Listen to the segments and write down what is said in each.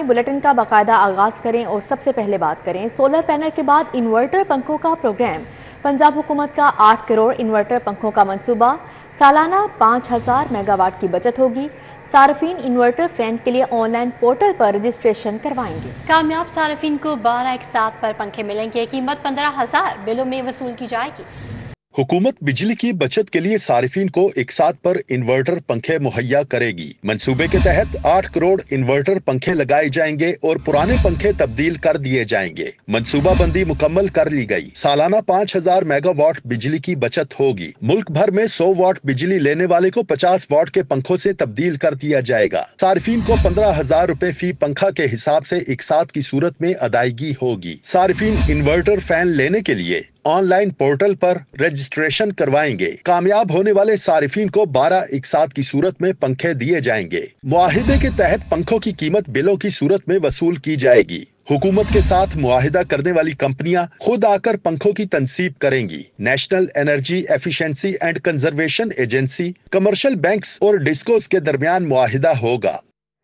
Bulletin का बाकायदा आगाज करें और सबसे पहले बात करें सोलर पैनल के बाद इन्वर्टर पंखों का प्रोग्राम। पंजाब हुकूमत का 8 करोड़ इन्वर्टर पंखों का मंसूबा, सालाना 5000 मेगावाट की बचत होगी। सार्फिन इन्वर्टर फैन के लिए ऑनलाइन पोर्टल पर रजिस्ट्रेशन करवाएंगे। कामयाब सार्फिन को 12 एक साथ पर पंखे मिलेंगे। कीमत 15,000 बिलों में वसूल की जाएगी। हुकूमत बिजली की बचत के लिए सारिफिन को एक साथ पर इन्वर्टर पंखे मुहैया करेगी। मंसूबे के तहत 8 करोड़ इन्वर्टर पंखे लगाए जाएंगे और पुराने पंखे तब्दील कर दिए जाएंगे। मंसूबा बंदी मुकम्मल कर ली गई। सालाना 5000 मेगावाट बिजली की बचत होगी। मुल्क भर में 100 वाट बिजली लेने वाले को 50 वाट के पंखों से तब्दील कर दिया जाएगा। सारिफिन को 15,000 रुपए फी पंखा के हिसाब से एक साथ की सूरत में अदायगी होगी। सारिफिन इन्वर्टर फैन लेने के लिए ऑनलाइन पोर्टल पर रजिस्ट्रेशन करवाएंगे। कामयाब होने वाले सारिफिन को 12 एक साथ की सूरत में पंखे दिए जाएंगे। मुआहिदे के तहत पंखों की कीमत बिलों की सूरत में वसूल की जाएगी। हुकूमत के साथ मुआहिदा करने वाली कंपनियां खुद आकर पंखों की तनसीब करेंगी। National energy efficiency and conservation agency, commercial banks और डिस्कोस के दरमियान मुआहिदा होगा।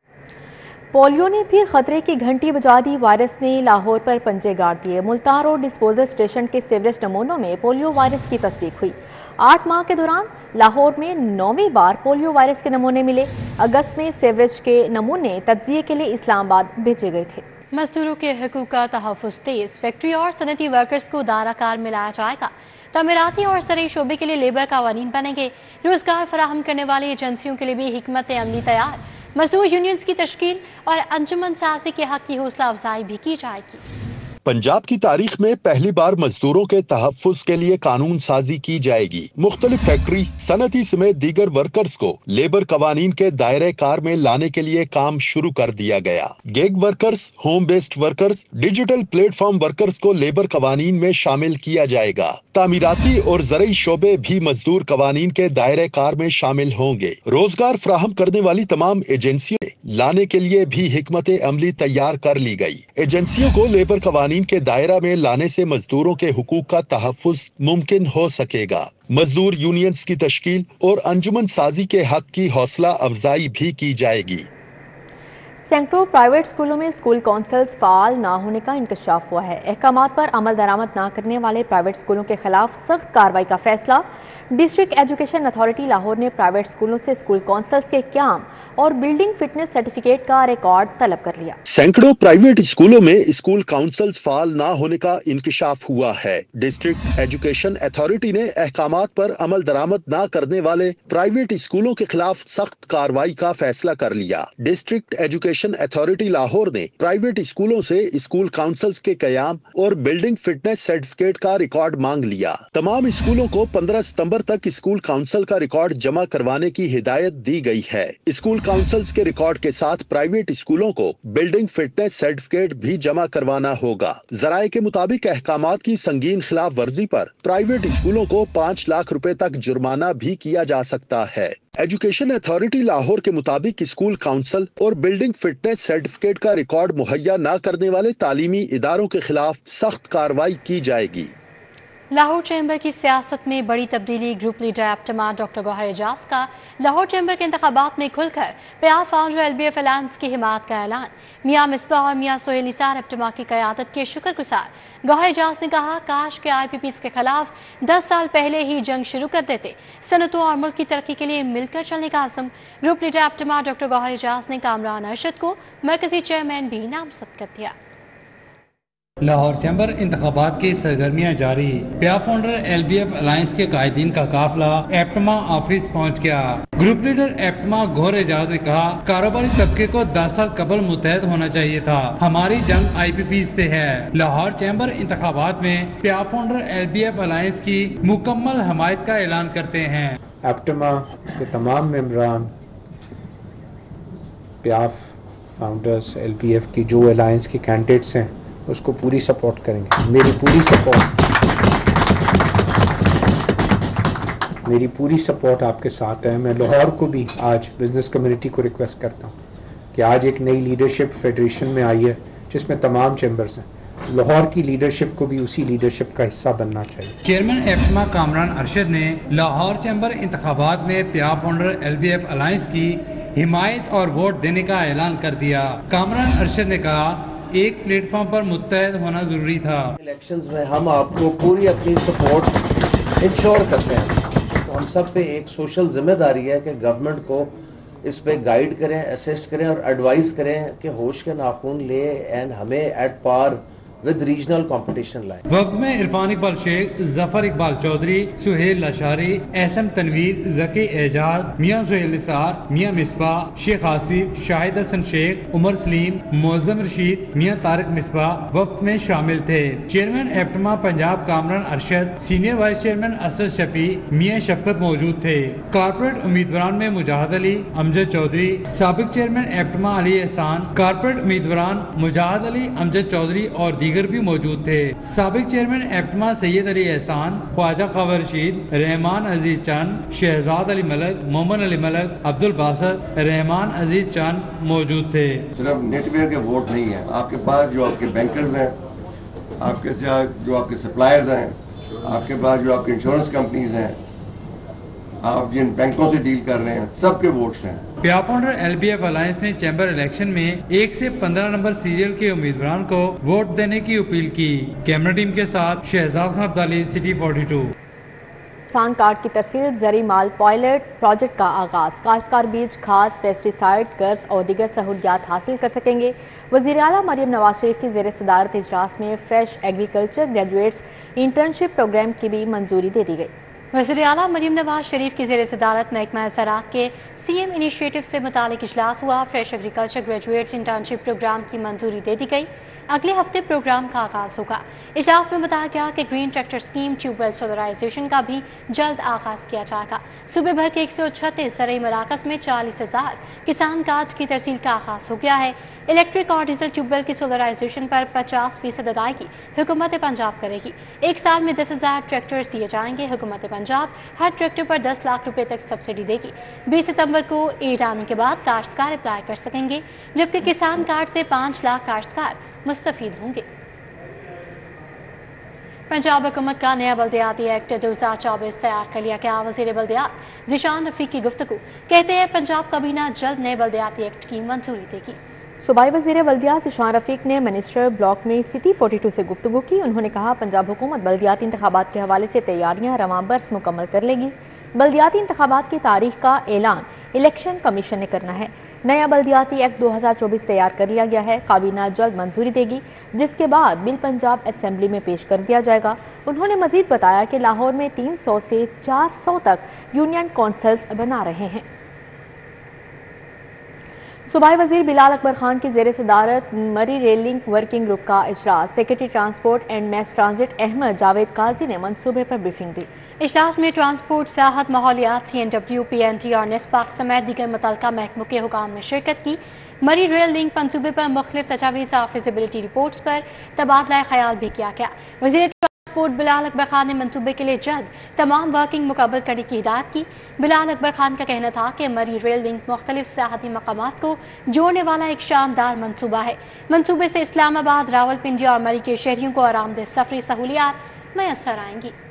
पोलियो ने फिर खतरे की घंटी बजा दी। वायरस ने लाहौर पर पंजे गाड़ दिए। मुल्तान रोड डिस्पोजल स्टेशन के सीवरेज नमूनों में पोलियो वायरस की तस्दीक हुई। 8 माह के दौरान लाहौर में 9वीं बार पोलियो वायरस के नमूने मिले। अगस्त में सीवरेज के नमूने तज्जिए के लिए इस्लामाबाद भेजे गए थे। मजदूरों के हकूक का तहफ़्फ़ुज़ तेज। फैक्ट्री और सनती वर्कर्स को दायराकार में लाया जाएगा। तमीराती और सनई शोबे के लिए लेबर कानून बनेंगे। रोजगार फराहम करने वाली एजेंसियों के लिए भी हिकमत अमली तैयार। मजदूर यूनियंस की तश्कील और अंजुमन साजी के हक की हौसला अफजाई भी की जाएगी। पंजाब की तारीख में पहली बार मजदूरों के तहफ़्फ़ुज़ के लिए कानून साजी की जाएगी। मुख्तलिफ फैक्ट्री, सनती समेत दीगर वर्कर्स को लेबर कवानीन के दायरे कार में लाने के लिए काम शुरू कर दिया गया। Gig workers, home based workers, digital platform workers को लेबर कवानीन में शामिल किया जाएगा। तामीराती और ज़रई शोबे भी मजदूर कवानीन के दायरे कार में शामिल होंगे। रोजगार फराहम करने वाली तमाम एजेंसियों लाने के लिए भी हिकमत अमली तैयार कर ली गई। एजेंसियों को लेबर कवानीन के दायरा में लाने से मजदूरों के हुकूक का तहफ़्फ़ुज़ मुमकिन हो सकेगा। मजदूर यूनियंस की तश्कील और अंजुमन साजी के हक की हौसला अफजाई भी की जाएगी। सैकड़ों प्राइवेट स्कूलों में स्कूल काउंसिल्स फाल ना होने का इंकशाफ हुआ है। अहकामात पर अमल दरामद ना करने वाले प्राइवेट स्कूलों के खिलाफ सख्त कार्रवाई का फैसला। डिस्ट्रिक्ट एजुकेशन अथॉरिटी लाहौर ने प्राइवेट स्कूलों से स्कूल काउंसिल्स के क्याम और बिल्डिंग फिटनेस सर्टिफिकेट का रिकॉर्ड तलब कर लिया। सैकड़ों प्राइवेट स्कूलों में स्कूल काउंसिल्स फाल ना होने का इंकशाफ हुआ है। डिस्ट्रिक्ट एजुकेशन अथॉरिटी ने अहकामात पर अमल दरामद ना करने वाले प्राइवेट स्कूलों के खिलाफ सख्त कार्रवाई का फैसला कर लिया। डिस्ट्रिक्ट एजुकेशन अथॉरिटी लाहौर ने प्राइवेट स्कूलों से स्कूल काउंसिल्स के कयाम और बिल्डिंग फिटनेस सर्टिफिकेट का रिकॉर्ड मांग लिया। तमाम स्कूलों को 15 सितंबर तक स्कूल काउंसिल का रिकॉर्ड जमा करवाने की हिदायत दी गई है। स्कूल काउंसिल्स के रिकॉर्ड के साथ प्राइवेट स्कूलों को बिल्डिंग फिटनेस सर्टिफिकेट भी जमा करवाना होगा। जराये के मुताबिक अहकामात की संगीन खिलाफ वर्जी पर प्राइवेट स्कूलों को 5 लाख रुपए तक जुर्माना भी किया जा सकता है। एजुकेशन अथॉरिटी लाहौर के मुताबिक स्कूल काउंसिल और बिल्डिंग फिटनेस सर्टिफिकेट का रिकॉर्ड मुहैया न करने वाले तालीमी इदारों के खिलाफ सख्त कार्रवाई की जाएगी। लाहौर चैम्बर की सियासत में बड़ी तब्दीली। Group leader APTMA doctor Gohar Ejaz का लाहौर चैम्बर के इंतखाबात में खुलकर प्यार फाउंडर LBF अलायंस की हिमायत का ऐलान। मियाँ मिसबाह और मियाँ सोहेल निसार एप्टमा की क़यादत के शुक्रगुजार। गौहर एजाज ने कहा, काश के IPPs के खिलाफ 10 साल पहले ही जंग शुरू कर देते। सनतों और मुल्क की तरक्की के लिए मिलकर चलने का आज़म। Group leader APTMA doctor Gohar Ejaz ने कामरान अरशद को मरकजी चेयरमैन भी नामजद कर दिया। लाहौर चैम्बर इंतखाबात की सरगर्मियां जारी। प्यार फाउंडर LBF अलायंस के कायदीन का काफिला एप्टमा ऑफिस पहुंच गया। Group leader APTMA Gohar Ejaz ने कहा, कारोबारी तबके को 10 साल कबल मुतहद होना चाहिए था। हमारी जंग IPPs से है। लाहौर चैम्बर इंतखाबात में प्यार फाउंडर LBF अलायंस की मुकम्मल हमायत का ऐलान करते हैं। एप्टमा के तमाम मेंबरान, प्यार फाउंडर्स, LBF की जो अलायंस के कैंडिडेट्स हैं उसको पूरी सपोर्ट करेंगे। मेरी पूरी सपोर्ट आपके साथ है। मैं लाहौर को भी आज बिजनेस कम्युनिटी को रिक्वेस्ट करता हूँ कि आज एक नई लीडरशिप फेडरेशन में आई है जिसमें तमाम चैम्बर्स हैं। लाहौर की लीडरशिप को भी उसी लीडरशिप का हिस्सा बनना चाहिए। चेयरमैन एप्टमा कामरान अरशद ने लाहौर चैम्बर इंतखाबात में प्यार फाउंडर LBF अलायंस की حمایت اور ووٹ دینے کا اعلان کر دیا۔ کامران ارشد نے کہا ایک پلیٹ فارم پر متحد ہونا ضروری تھا۔ الیکشنز میں ہم آپ کو پوری اپنی سپورٹ انشور کرتے ہیں، تو ہم سب پہ ایک سوشل ذمہ داری ہے کہ گورنمنٹ کو اس پہ گائیڈ کریں، اسسٹ کریں اور ایڈوائز کریں کہ ہوش کے ناخن لے اینڈ ہمیں at par with regional competition لائیں۔ وقت میں عرفان اقبال شیخ، ظفر اقبال چودھری، سہیل لاشاری، احسن تنویر، ذکی اعجاز، میاں سہیل نثار، میاں مصباح، شیخ آصف، شاہد حسن شیخ، عمر سلیم، معظم رشید، میاں طارق مصباح وقت میں شامل تھے۔ Chairman APTMA Punjab Kamran Arshad, senior vice chairman Asad Shafi, Mian Shafqat موجود تھے۔ کارپوریٹ امیدواران میں مجاہد علی، امجد چودھری، سابق chairman APTMA Ali Ahsan, corporate امیدواران مجاہد علی، امجد چودھری اور دیگر بھی موجود تھے۔ سابق چیئرمین ایپٹما سید علی احسان، خواجہ خاور رشید، رحمان عزیز چند، شہزاد علی ملک، مومن علی ملک، عبد الباسط، رحمان عزیز چند موجود تھے۔ صرف نیٹ ویئر کے ووٹ نہیں ہیں، آپ کے پاس جو آپ کے بینکرز ہیں، آپ کے جو آپ کے سپلائرز ہیں، آپ کے پاس جو آپ کے انشورنس کمپنیز ہیں، آپ جن بینکوں سے ڈیل کر رہے ہیں، سب کے ووٹس ہیں۔ پیا founder L B F alliance نے چیمبر الیکشن میں 1 سے 15 نمبر سیریل کے امیدواران کو ووٹ دینے کی اپیل کی۔ کیمرہ ٹیم کے ساتھ شہزاد خان عبدالی، سٹی 42۔ کسان کارڈ کی ترسیل زرعی مال پائلٹ پروجیکٹ کا آغاز، کاشتکار بیج، کھاد، پیسٹی سائیڈ، قرض اور دیگر سہولیات حاصل کر سکیں گے۔ وزیر اعلیٰ مریم نواز شریف کی زیر صدارت اجلاس میں fresh agriculture graduates internship programme کی بھی منظوری دے دی گئی۔ وزیر اعلیٰ مریم نواز شریف کی زیر صدارت محکمہ زراعت کے سی ایم انیشیٹو سے متعلق اجلاس ہوا۔ Fresh agriculture graduates internship programme کی منظوری دے دی گئی۔ اگلے ہفتے پروگرام کا آغاز ہوگا۔ اجلاس میں بتایا گیا کہ green tractor scheme, tube well solarisation کا بھی جلد آغاز کیا جائے گا۔ صوبے بھر کے 136 زرعی مراکز میں 40,000 کسان کارڈ کی ترسیل کا آغاز ہو گیا ہے۔ الیکٹرک اور ڈیزل ٹیوب ویل کی سولرائزیشن پر 50% ادائیگی حکومت پنجاب کرے گی۔ 1 سال میں 10,000 ٹریکٹرز دیے جائیں گے۔ حکومت پنجاب ہر ٹریکٹر پر 10 لاکھ روپے تک سبسڈی دے گی۔ 20 ستمبر کو ایڈ آنے کے بعد کاشتکار اپلائی کر سکیں گے، جبکہ کسان کارڈ سے 5 لاکھ کاشتکار مستفید ہوں گے۔ پنجاب حکومت کا نیا بلدیاتی ایکٹ 2024 تیار کر لیا گیا۔ وزیر بلدیات ذیشان رفیق کی گفتگو، کہتے ہیں پنجاب کابینہ جلد نئے بلدیاتی ایکٹ کی منظوری دے گی۔ صوبائی وزیر بلدیات ذیشان رفیق نے منسٹر بلاک میں سٹی 42 سے گفتگو کی۔ انہوں نے کہا پنجاب حکومت بلدیاتی انتخابات کے حوالے سے تیاریاں رواں برس مکمل کر لے گی۔ بلدیاتی انتخابات کی تاریخ کا اعلان الیکشن کمیشن نے کرنا ہے۔ نیا بلدیاتی ایکٹ 2024 تیار کر لیا گیا ہے۔ کابینہ جلد منظوری دے گی، جس کے بعد بل پنجاب اسمبلی میں پیش کر دیا جائے گا۔ انہوں نے مزید بتایا کہ لاہور میں 300 سے 400 تک یونین کونسلز بنا رہے ہیں۔ صوبائی وزیر بلال اکبر خان کی زیر صدارت Murree rail link working group کا اجلاس، secretary transport and mass transit Ahmed Javed Qazi نے منصوبے پر بریفنگ دی۔ اجلاس میں ٹرانسپورٹ، سیاحت، ماحولیات، CNW، PNT اور نیسپاک سمیت دیگر متعلقہ محکموں کے حکام نے شرکت کی۔ مری ریل لنک منصوبے پر مختلف تجاویز اور فیزیبلٹی رپورٹس پر تبادلہ خیال بھی کیا گیا۔ وزیر ٹرانسپورٹ بلال اکبر خان نے منصوبے کے لیے جلد تمام ورکنگ مکمل کرنے کی ہدایت کی۔ بلال اکبر خان کا کہنا تھا کہ مری ریل لنک مختلف سیاحتی مقامات کو جوڑنے والا ایک شاندار منصوبہ ہے۔ منصوبے سے اسلام آباد، راولپنڈی اور مری کے شہریوں کو آرام دہ سفری سہولیات میسر آئیں گی۔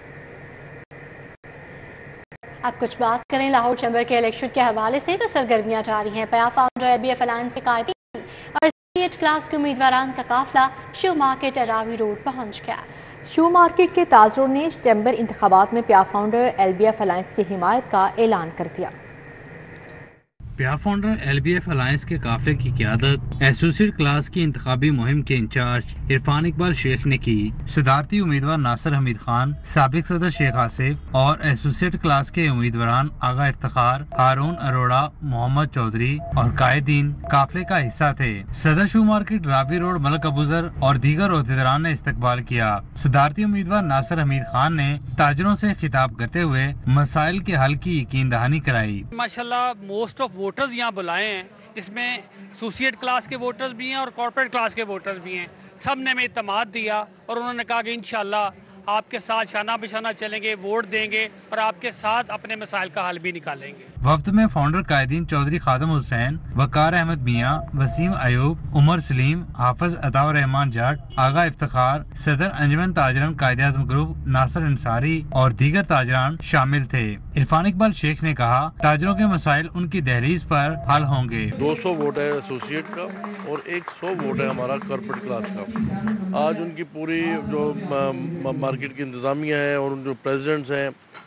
اب کچھ بات کریں لاہور چیمبر کے الیکشن کے حوالے سے، تو سرگرمیاں جاری ہیں۔ پیا فاؤنڈر LBF الائنس کے قائدین اور اسٹیٹ کلاس کے امیدواران کا قافلہ شو مارکیٹ راوی روڈ پہنچ گیا۔ شو مارکیٹ کے تاجروں نے چیمبر انتخابات میں پیا فاؤنڈر LBF الائنس کی حمایت کا اعلان کر دیا۔ پیا فاؤنڈر LBF الائنس کے قافلے کی قیادت ایسوسیٹ کلاس کی انتخابی مہم کے انچارج عرفان اقبال شیخ نے کی۔ صدارتی امیدوار ناصر حمید خان، سابق صدر شیخ آصف اور ایسوسیٹ کلاس کے امیدواران آغا افتخار، ہارون اروڑا، محمد چودھری اور قائدین قافلے کا حصہ تھے۔ صدر shoe market Ravi road Malik Abuzar اور دیگر عہدیداران نے استقبال کیا۔ صدارتی امیدوار ناصر حمید خان نے تاجروں سے خطاب کرتے ہوئے مسائل کے حل کی یقین دہانی کرائی۔ ماشاءاللہ موسٹ آف ووٹرز یہاں بلائے ہیں، اس میں ایسوسیٹ کلاس کے ووٹرز بھی ہیں اور کارپوریٹ کلاس کے ووٹرز بھی ہیں۔ سب نے ہمیں اعتماد دیا اور انہوں نے کہا کہ انشاءاللہ آپ کے ساتھ شانہ بشانہ چلیں گے, ووٹ دیں گے اور آپ کے ساتھ اپنے مسائل کا حل بھی نکالیں گے. وفد میں فاؤنڈر قائدین چودھری خادم حسین, وقار احمد میاں, وسیم ایوب, عمر سلیم, حافظ عطا الرحمان جٹ, آغا افتخار, صدر انجمن تاجران قائد اعظم گروپ ناصر انصاری اور دیگر تاجران شامل تھے. عرفان اقبال شیخ نے کہا تاجروں کے مسائل ان کی دہلیز پر حل ہوں گے. 200 ووٹ ہے ایسوسیٹ کا اور 100 ووٹ ہے ہمارا کارپوریٹ کلاس کا. آج ان کی پوری جو مارکیٹ کی انتظامیہ ہے اور جو پریزیڈنٹس ہیں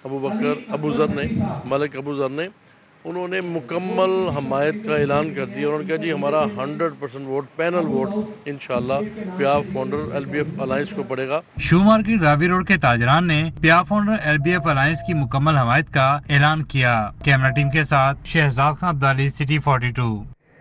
ملک ابو ذر نے انہوں نے مکمل حمایت کا اعلان کر دیا. انہوں نے کہا جی ہمارا 100% ووٹ پینل ووٹ انشاءاللہ پیاف فاؤنڈر LBF الائنس کو پڑے گا. شو مارکیٹ راوی روڈ کے تاجران نے پیاف فاؤنڈر LBF الائنس کی مکمل حمایت کا اعلان کیا. کیمرہ ٹیم کے ساتھ Shahzad Khan Abdali, city 42.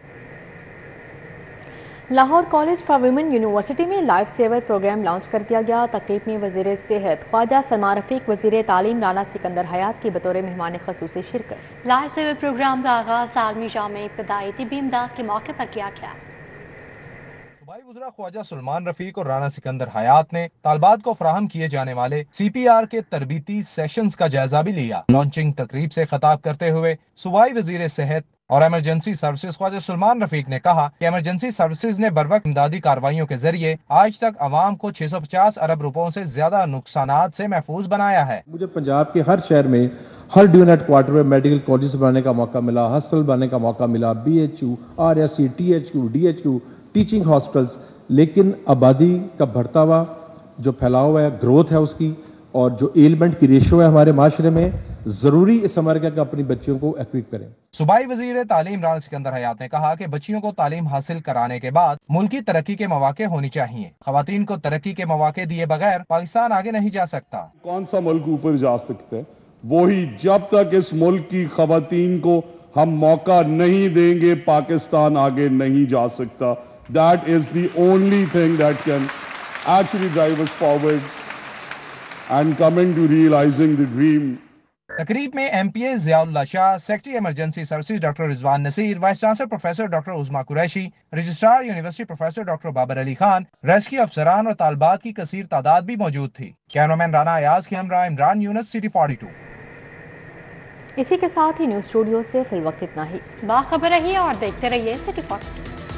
Lahore college for women university میں لائف سیور پروگرام لانچ کر دیا گیا. تقریب میں وزیر صحت خواجہ سلمان رفیق, وزیر تعلیم رانا سکندر حیات کی بطور مہمان خصوصی شرکت. لائف سیور پروگرام کا آغاز عالمی جامع ابتدائی طبی امداد کے موقع پر کیا گیا. صوبائی وزراء خواجہ سلمان رفیق اور رانا سکندر حیات نے طالبات کو فراہم کیے جانے والے CPR کے تربیتی سیشنز کا جائزہ بھی لیا. لانچنگ تقریب سے خطاب کرتے ہوئے صوبائی وزیر صحت اور ایمرجنسی سروسز خواجہ سلمان رفیق نے کہا کہ ایمرجنسی سروسز نے بروقت امدادی کارروائیوں کے ذریعے آج تک عوام کو 650 ارب روپوں سے زیادہ نقصانات سے محفوظ بنایا ہے. مجھے پنجاب کے ہر شہر میں ہر ڈیوژن ہیڈ کوارٹر میں میڈیکل کالجز بنانے کا موقع ملا, ہاسپٹل بنانے کا موقع ملا, BHQ, RSC, THQ, DHQ, teaching hospitals. لیکن آبادی کا بڑھتا ہوا جو پھیلاؤ ہے, گروتھ ہے اس کی, اور جو ایلمنٹ کی ریشو ہے ہمارے معاشرے میں, ضروری اس امریکہ کا اپنی بچیوں کو ایکویپ کریں. صوبائی وزیر تعلیم رانا سکندر حیات نے کہا کہ بچیوں کو تعلیم حاصل کرانے کے بعد ملکی ترقی کے مواقع ہونی چاہیے. خواتین کو ترقی کے مواقع دیے بغیر پاکستان آگے نہیں جا سکتا. کون سا ملک اوپر جا سکتا ہے؟ وہی جب تک اس ملک کی خواتین کو ہم موقع نہیں دیں گے پاکستان آگے نہیں جا سکتا. That is the only thing that can actually drive us forward and coming to realizing the dream. تقریب میں MPA Zia Ullah Shah, secretary emergency services doctor Rizwan Naseer, vice chancellor professor doctor Uzma Qureshi, registrar university professor doctor Babar Ali Khan, rescue افسران اور طالبات کی کثیر تعداد بھی موجود تھی. کیمرامین رانا ایاز کے ہمراہ عمران یونس, سٹی 42. اسی کے ساتھ ہی نیوز اسٹوڈیو سے فی الوقت اتنا ہی. باخبر رہیے اور دیکھتے رہیے سٹی 42.